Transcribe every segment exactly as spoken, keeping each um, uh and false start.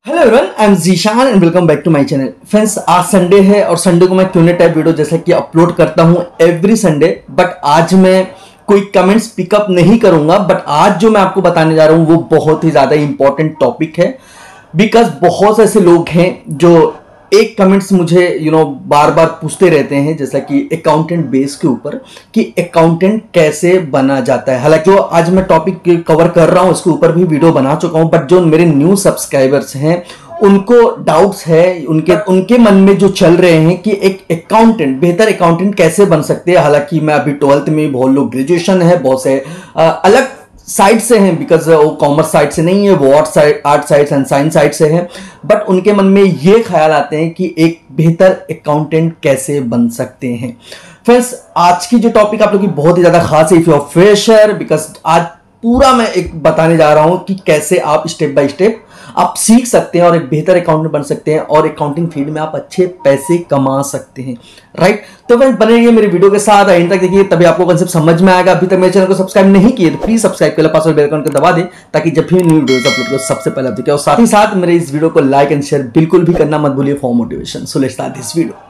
Hello everyone, I am Zeeshan and welcome back to my channel. Friends, आज Sunday है और Sunday को मैं Q and A type video जैसा कि अपलोड करता हूं एवरी संडे। बट आज मैं कोई कमेंट्स पिकअप नहीं करूंगा। बट आज जो मैं आपको बताने जा रहा हूं वो बहुत ही ज्यादा इंपॉर्टेंट टॉपिक है, बिकॉज बहुत से ऐसे लोग हैं जो एक कमेंट्स मुझे यू नो बार बार पूछते रहते हैं, जैसा कि अकाउंटेंट बेस के ऊपर कि अकाउंटेंट कैसे बना जाता है। हालांकि जो आज मैं टॉपिक कवर कर रहा हूं इसके ऊपर भी वीडियो बना चुका हूं, बट जो मेरे न्यू सब्सक्राइबर्स हैं उनको डाउट्स है, उनके उनके मन में जो चल रहे हैं कि एक अकाउंटेंट बेहतर अकाउंटेंट कैसे बन सकते हैं। हालांकि मैं अभी ट्वेल्थ में, बहुत लोग ग्रेजुएशन है, बहुत से आ, अलग साइड से हैं, बिकॉज वो कॉमर्स साइड से नहीं है, वो art side art side and science side से हैं। बट उनके मन में ये ख्याल आते हैं कि एक बेहतर अकाउंटेंट कैसे बन सकते हैं। फ्रेंड्स, आज की जो टॉपिक आप लोग की बहुत ही ज्यादा खास है, if you are fresher, because आज पूरा मैं एक बताने जा रहा हूं कि कैसे आप स्टेप बाय स्टेप आप सीख सकते हैं और एक बेहतर अकाउंटेंट बन सकते हैं और अकाउंटिंग फील्ड में आप अच्छे पैसे कमा सकते हैं, राइट। तो फ्रेंड्स, बने रहिए मेरे वीडियो के साथ, एंड तक देखिए, तभी आपको कंसेप्ट समझ में आएगा। अभी तक मेरे चैनल को सब्सक्राइब नहीं किए तो प्लीज सब्सक्राइब कर लो, पास और बेल आइकन को दबा दे ताकि जब भी न्यू वीडियोस अपलोड करो सबसे पहले आप देखें। और साथ ही साथ मेरे इस वीडियो को लाइक एंड शेयर बिल्कुल भी करना मत भूलिए for motivation. So let's start this video.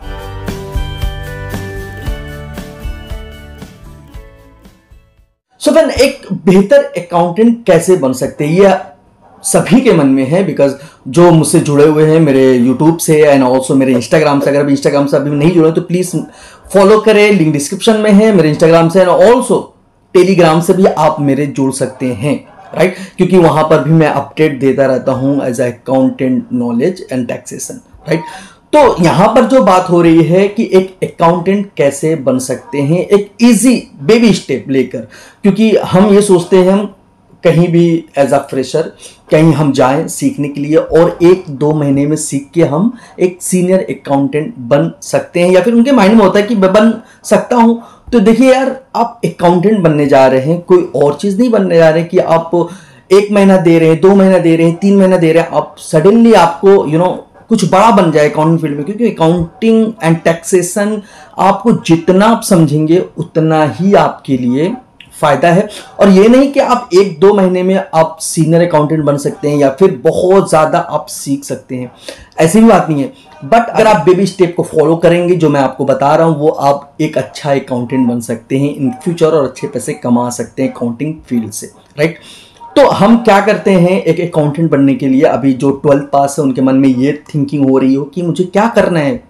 So friend, एक बेहतर अकाउंटेंट कैसे बन सकते हैं ये सभी के मन में है, बिकॉज जो मुझसे जुड़े हुए हैं मेरे यूट्यूब से एंड ऑल्सो मेरे इंस्टाग्राम से, अगर अभी इंस्टाग्राम से अभी नहीं जुड़े तो प्लीज फॉलो करें, लिंक डिस्क्रिप्शन में है मेरे इंस्टाग्राम से, एंड ऑल्सो टेलीग्राम से भी आप मेरे जुड़ सकते हैं, राइट। क्योंकि वहां पर भी मैं अपडेट देता रहता हूं as accountant knowledge and taxation, right. तो यहां पर जो बात हो रही है कि एक अकाउंटेंट कैसे बन सकते हैं, एक इजी बेबी स्टेप लेकर, क्योंकि हम ये सोचते हैं हम कहीं भी एज अ फ्रेशर कहीं हम जाएं सीखने के लिए और एक दो महीने में सीख के हम एक सीनियर अकाउंटेंट बन सकते हैं, या फिर उनके माइंड में होता है कि मैं बन सकता हूं। तो देखिए यार, आप अकाउंटेंट बनने जा रहे हैं, कोई और चीज नहीं बनने जा रहे हैं कि आप एक महीना दे रहे हैं, दो महीना दे रहे हैं, तीन महीना दे रहे हैं, आप सडनली आपको यू you नो know, कुछ बड़ा बन जाए अकाउंटिंग फील्ड में। क्योंकि अकाउंटिंग एंड टैक्सेशन आपको जितना आप समझेंगे उतना ही आपके लिए फायदा है। और ये नहीं कि आप एक दो महीने में आप सीनियर अकाउंटेंट बन सकते हैं या फिर बहुत ज्यादा आप सीख सकते हैं, ऐसी भी बात नहीं है। बट अगर आप बेबी स्टेप को फॉलो करेंगे जो मैं आपको बता रहा हूं, वो आप एक अच्छा अकाउंटेंट बन सकते हैं इन फ्यूचर और अच्छे पैसे कमा सकते हैं अकाउंटिंग फील्ड से, राइट। तो हम क्या करते हैं एक अकाउंटेंट बनने के लिए, अभी जो ट्वेल्थ पास है उनके मन में ये थिंकिंग हो रही हो कि मुझे क्या करना है।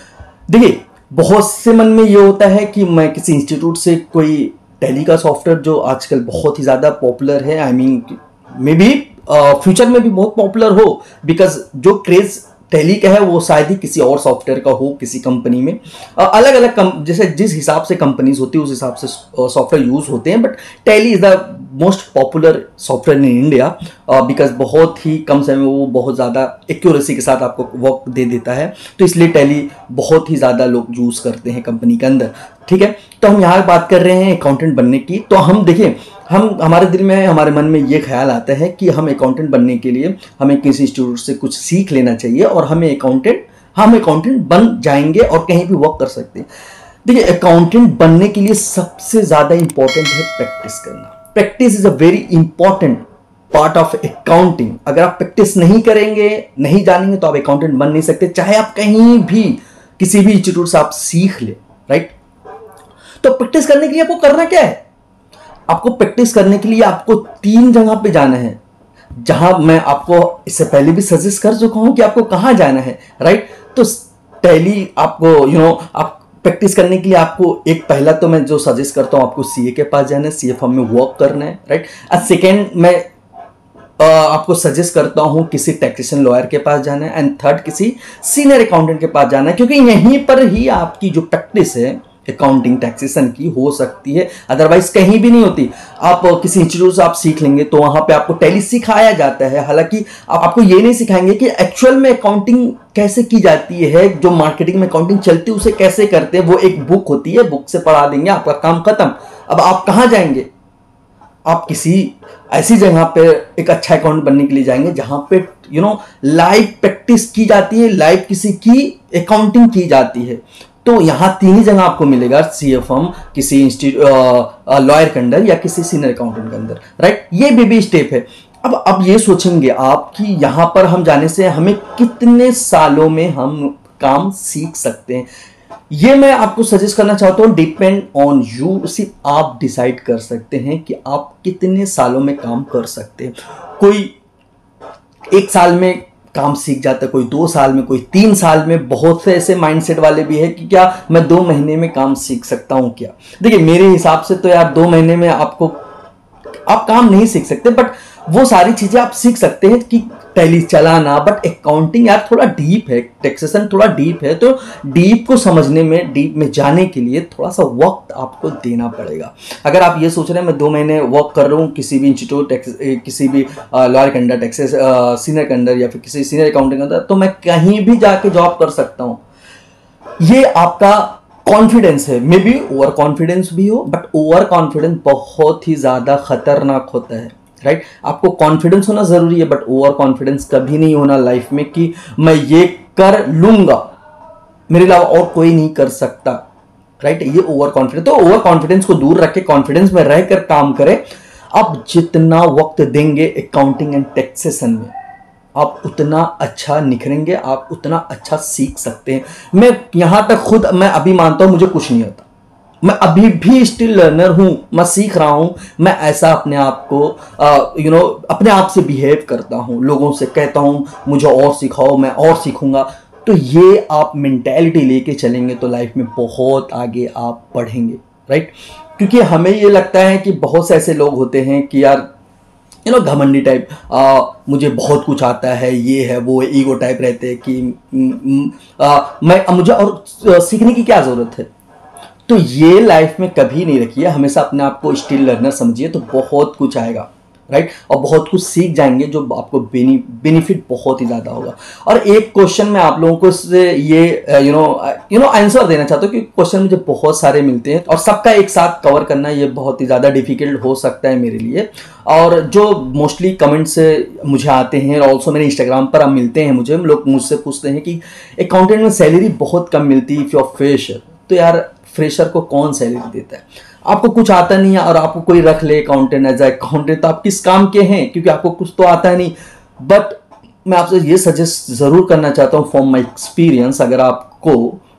देखिए, बहुत से मन में ये होता है कि मैं किसी इंस्टीट्यूट से कोई टैली का सॉफ्टवेयर जो आजकल बहुत ही ज़्यादा पॉपुलर है, I mean maybe future में भी बहुत पॉपुलर हो, बिकॉज जो क्रेज टैली का है वो शायद ही किसी और सॉफ्टवेयर का हो किसी कंपनी में। uh, अलग अलग कम, जैसे जिस हिसाब से कंपनीज होती है उस हिसाब से सॉफ्टवेयर uh, यूज होते हैं, but Tally is the most popular software in India, because बहुत ही कम समय में वो बहुत ज़्यादा एक्यूरेसी के साथ आपको वर्क दे देता है। तो इसलिए टैली बहुत ही ज़्यादा लोग यूज़ करते हैं कंपनी के अंदर, ठीक है। तो हम यहाँ बात कर रहे हैं अकाउंटेंट बनने की। तो हम देखिए, हम हमारे दिल में हमारे मन में ये ख्याल आता है कि हम अकाउंटेंट बनने के लिए हमें किसी इंस्टीट्यूट से कुछ सीख लेना चाहिए और हमें अकाउंटेंट हम अकाउंटेंट बन जाएंगे और कहीं भी वर्क कर सकते हैं। देखिए, अकाउंटेंट बनने के लिए सबसे ज़्यादा इंपॉर्टेंट है प्रैक्टिस करना। Practice is a very important part of accounting. अगर आप प्रैक्टिस नहीं करेंगे, नहीं जानेंगे, तो आप अकाउंटेंट बन नहीं सकते, चाहे आप कहीं भी किसी भी इंस्टीट्यूट से आप सीख ले, राइट। तो प्रैक्टिस करने के लिए आपको करना क्या है? आपको प्रैक्टिस करने के लिए आपको तीन जगह पे जाना है, जहां मैं आपको इससे पहले भी सजेस्ट कर चुका हूं कि आपको कहां जाना है, राइट। तो टैली आपको यू नो आप प्रैक्टिस करने के लिए आपको एक पहला तो मैं जो सजेस्ट करता हूं आपको सीए के पास जाना है, सीए फर्म में वर्क करना है, राइट। और सेकेंड मैं आ, आपको सजेस्ट करता हूं किसी टैक्सेशन लॉयर के पास जाना है, एंड थर्ड किसी सीनियर अकाउंटेंट के पास जाना है, क्योंकि यहीं पर ही आपकी जो प्रैक्टिस है अकाउंटिंग टैक्सेशन की हो सकती है, अदरवाइज कहीं भी नहीं होती। आप किसी इंस्टीट्यूट से आप सीख लेंगे तो वहां पे आपको टैली सिखाया जाता है, हालांकि आप, आपको ये नहीं सिखाएंगे कि एक्चुअल में अकाउंटिंग कैसे की जाती है, जो मार्केटिंग में अकाउंटिंग चलती है उसे कैसे करते हैं। वो एक बुक होती है, बुक से पढ़ा देंगे, आपका काम खत्म। अब आप कहां जाएंगे? आप किसी ऐसी जगह पे एक अच्छा अकाउंट बनने के लिए जाएंगे जहां पे यू नो लाइव प्रैक्टिस की जाती है, लाइव किसी की अकाउंटिंग की जाती है। तो यहां तीन ही जगह आपको मिलेगा, सीए फर्म, किसी इंस्टीट्यूट लॉयर के अंदर या किसी सीनियर अकाउंटेंट के अंदर, राइट। ये बेबी स्टेप है। अब अब ये सोचेंगे आप कि यहाँ पर हम जाने से हमें कितने सालों में हम काम सीख सकते हैं। ये मैं आपको सजेस्ट करना चाहता हूँ, डिपेंड ऑन यू, सिर्फ आप डिसाइड कर सकते हैं कि आप कितने सालों में काम कर सकते हैं। कोई एक साल में काम सीख जाता है, कोई दो साल में, कोई तीन साल में। बहुत से ऐसे माइंडसेट वाले भी है कि क्या मैं दो महीने में काम सीख सकता हूँ क्या। देखिए मेरे हिसाब से तो यार दो महीने में आपको आप काम नहीं सीख सकते, बट वो सारी चीजें आप सीख सकते हैं कि टैली चलाना। बट अकाउंटिंग यार थोड़ा डीप है, टैक्सेशन थोड़ा डीप है, तो डीप को समझने में, डीप में जाने के लिए थोड़ा सा वक्त आपको देना पड़ेगा। अगर आप ये सोच रहे हैं मैं दो महीने वर्क कर रहा हूँ किसी भी इंस्टीट्यूट, किसी भी लॉयर के अंडर, टैक्सेस सीनियर के अंडर या फिर किसी सीनियर अकाउंटिंग के अंदर, तो मैं कहीं भी जाके जॉब कर सकता हूँ, ये आपका कॉन्फिडेंस है। मे बी ओवर कॉन्फिडेंस भी हो, बट ओवर कॉन्फिडेंस बहुत ही ज़्यादा खतरनाक होता है, राइट right? आपको कॉन्फिडेंस होना जरूरी है, बट ओवर कॉन्फिडेंस कभी नहीं होना लाइफ में कि मैं ये कर लूंगा, मेरे अलावा और कोई नहीं कर सकता, राइट right? ये ओवर कॉन्फिडेंस। तो ओवर कॉन्फिडेंस को दूर रख के कॉन्फिडेंस में रहकर काम करें। आप जितना वक्त देंगे अकाउंटिंग एंड टैक्सेशन में, आप उतना अच्छा निखरेंगे, आप उतना अच्छा सीख सकते हैं। मैं यहां तक खुद मैं अभी मानता हूं मुझे कुछ नहीं आता, मैं अभी भी स्टिल लर्नर हूं, मैं सीख रहा हूं। मैं ऐसा अपने आप को यू नो अपने आप से बिहेव करता हूं, लोगों से कहता हूं मुझे और सिखाओ, मैं और सीखूंगा। तो ये आप मेंटालिटी लेके चलेंगे तो लाइफ में बहुत आगे आप बढ़ेंगे, राइट। क्योंकि हमें ये लगता है कि बहुत से ऐसे लोग होते हैं कि यार यू नो घमंडी टाइप, मुझे बहुत कुछ आता है, ये है वो, ईगो टाइप रहते हैं कि आ, मैं मुझे और सीखने की क्या ज़रूरत है। तो ये लाइफ में कभी नहीं रखिए, हमेशा अपने आप को स्टिल लर्नर समझिए, तो बहुत कुछ आएगा, राइट। और बहुत कुछ सीख जाएंगे जो आपको बेनी बेनिफिट बहुत ही ज़्यादा होगा। और एक क्वेश्चन मैं आप लोगों को से ये you know you know answer देना चाहता हूँ, क्योंकि क्वेश्चन मुझे बहुत सारे मिलते हैं और सबका एक साथ कवर करना ये बहुत ही ज़्यादा डिफिकल्ट हो सकता है मेरे लिए। और जो मोस्टली कमेंट्स मुझे आते हैं, और ऑल्सो मेरे इंस्टाग्राम पर अब मिलते हैं मुझे, लोग मुझसे पूछते हैं कि अकाउंटेंट में सैलरी बहुत कम मिलती है इफ यू आर फ्रेशर। तो यार फ्रेशर को कौन सैलरी देता है? आपको कुछ आता नहीं है और आपको कोई रख ले अकाउंटेंट एज अकाउंटेंट, तो आप किस काम के हैं? क्योंकि आपको कुछ तो आता नहीं। बट मैं आपसे ये सजेस्ट जरूर करना चाहता हूँ फ्रॉम माय एक्सपीरियंस, अगर आपको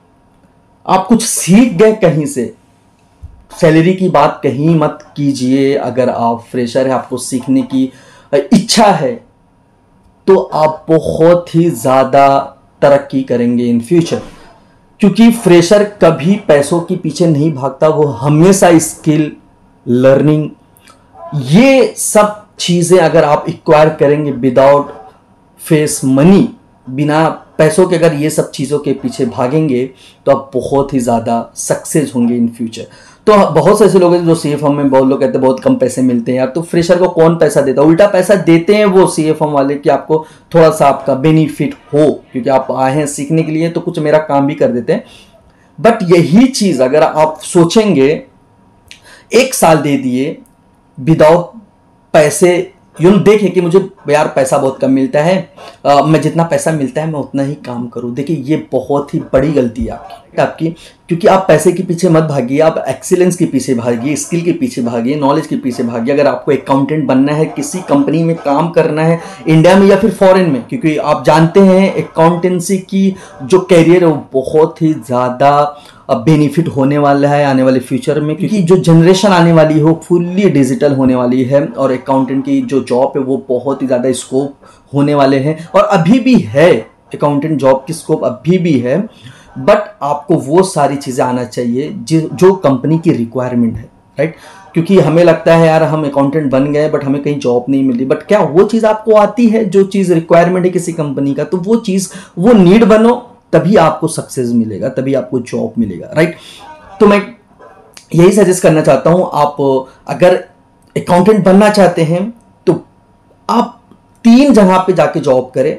आप कुछ सीख गए कहीं से, सैलरी की बात कहीं मत कीजिए। अगर आप फ्रेशर है, आपको सीखने की इच्छा है, तो आप बहुत ही ज्यादा तरक्की करेंगे इन फ्यूचर। क्योंकि फ्रेशर कभी पैसों के पीछे नहीं भागता, वो हमेशा स्किल, लर्निंग, ये सब चीजें अगर आप एक्वायर करेंगे विदाउट फेस मनी, बिना पैसों के अगर ये सब चीज़ों के पीछे भागेंगे, तो आप बहुत ही ज़्यादा सक्सेस होंगे इन फ्यूचर। तो बहुत से ऐसे लोग हैं जो सी एफ एम में, बहुत लोग कहते हैं बहुत कम पैसे मिलते हैं यार, तो फ्रेशर को कौन पैसा देता है? उल्टा पैसा देते हैं वो सी एफ एम वाले कि आपको थोड़ा सा आपका बेनिफिट हो, क्योंकि आप आए हैं सीखने के लिए, तो कुछ मेरा काम भी कर देते हैं। बट यही चीज़ अगर आप सोचेंगे, एक साल दे दिए विदाउट पैसे, यूं देखे कि मुझे यार पैसा बहुत कम मिलता है, आ, मैं जितना पैसा मिलता है मैं उतना ही काम करूं, देखिए ये बहुत ही बड़ी गलती है आपकी आपकी क्योंकि आप पैसे के पीछे मत भागिए, आप एक्सीलेंस के पीछे भागिए, स्किल के पीछे भागिए, नॉलेज के पीछे भागिए। अगर आपको अकाउंटेंट बनना है, किसी कंपनी में काम करना है, इंडिया में या फिर फॉरेन में, क्योंकि आप जानते हैं अकाउंटेंसी की जो कैरियर है वो बहुत ही ज़्यादा बेनिफिट होने वाला है आने वाले फ्यूचर में, क्योंकि जो जनरेशन आने वाली हो फुल्ली डिजिटल होने वाली है, और अकाउंटेंट की जो जॉब है वो बहुत ही ज़्यादा स्कोप होने वाले हैं, और अभी भी है अकाउंटेंट जॉब की स्कोप अभी भी है। बट आपको वो सारी चीज़ें आना चाहिए जो कंपनी की रिक्वायरमेंट है, राइट। क्योंकि हमें लगता है यार हम अकाउंटेंट बन गए बट हमें कहीं जॉब नहीं मिली, बट क्या वो चीज़ आपको आती है जो चीज़ रिक्वायरमेंट है किसी कंपनी का? तो वो चीज़, वो नीड बनो, तभी आपको सक्सेस मिलेगा, तभी आपको जॉब मिलेगा, राइट। तो मैं यही सजेस्ट करना चाहता हूं, आप अगर अकाउंटेंट बनना चाहते हैं तो आप तीन जगह पे जाके जॉब करें।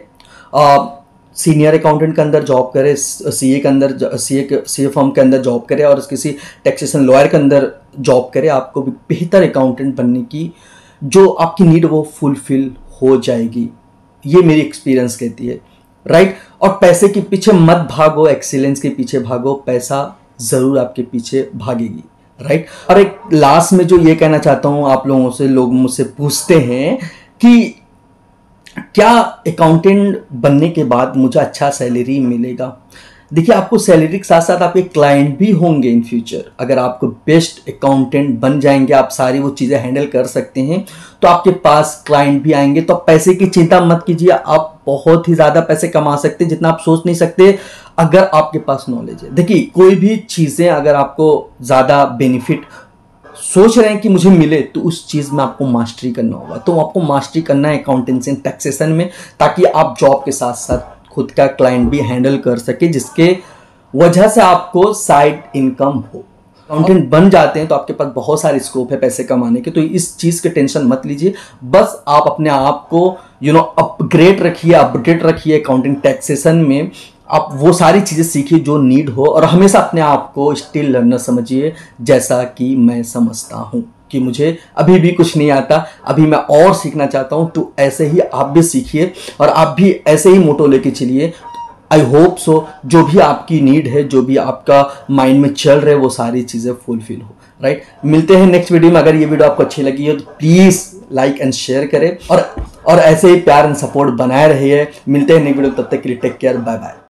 सीनियर अकाउंटेंट के अंदर जॉब करें, सीए के अंदर, सीए के सीए फर्म के अंदर जॉब करें, और किसी टैक्सेशन लॉयर के अंदर जॉब करें। आपको भी बेहतर अकाउंटेंट बनने की जो आपकी नीड वो फुलफिल हो जाएगी, ये मेरी एक्सपीरियंस कहती है, राइट। और पैसे के पीछे मत भागो, एक्सीलेंस के पीछे भागो, पैसा जरूर आपके पीछे भागेगी, राइट। और एक लास्ट में जो ये कहना चाहता हूँ आप लोगों से, लोग मुझसे पूछते हैं कि क्या अकाउंटेंट बनने के बाद मुझे अच्छा सैलरी मिलेगा? देखिए, आपको सैलरी के साथ साथ आपके क्लाइंट भी होंगे इन फ्यूचर। अगर आपको बेस्ट अकाउंटेंट बन जाएंगे, आप सारी वो चीज़ें हैंडल कर सकते हैं, तो आपके पास क्लाइंट भी आएंगे। तो पैसे की चिंता मत कीजिए, आप बहुत ही ज़्यादा पैसे कमा सकते हैं जितना आप सोच नहीं सकते, अगर आपके पास नॉलेज है। देखिए, कोई भी चीज़ें अगर आपको ज़्यादा बेनिफिट सोच रहे हैं कि मुझे मिले, तो उस चीज़ में आपको मास्टरी करना होगा। तो आपको मास्टरी करना है अकाउंटेंसी एंड टैक्सेशन में, ताकि आप जॉब के साथ साथ खुद का क्लाइंट भी हैंडल कर सके, जिसके वजह से आपको साइड इनकम हो। अकाउंटेंट बन जाते हैं तो आपके पास बहुत सारे स्कोप है पैसे कमाने के, तो इस चीज़ की टेंशन मत लीजिए। बस आप अपने आप को यू नो अपग्रेड रखिए, अपडेट रखिए अकाउंटिंग टैक्सेशन में। आप वो सारी चीज़ें सीखिए जो नीड हो, और हमेशा अपने आप को स्टिल लर्नर समझिए, जैसा कि मैं समझता हूँ कि मुझे अभी भी कुछ नहीं आता, अभी मैं और सीखना चाहता हूँ। तो ऐसे ही आप भी सीखिए और आप भी ऐसे ही मोटो लेके चलिए। आई होप सो जो भी आपकी नीड है, जो भी आपका माइंड में चल रहा है, वो सारी चीज़ें फुलफिल हो। राइट, मिलते हैं नेक्स्ट वीडियो में। अगर ये वीडियो आपको अच्छी लगी हो तो प्लीज़ लाइक एंड शेयर करें, और और ऐसे ही प्यार एंड सपोर्ट बनाए रहिए। मिलते हैं नेक्स्ट वीडियो, तब तक के लिए टेक केयर, बाय बाय।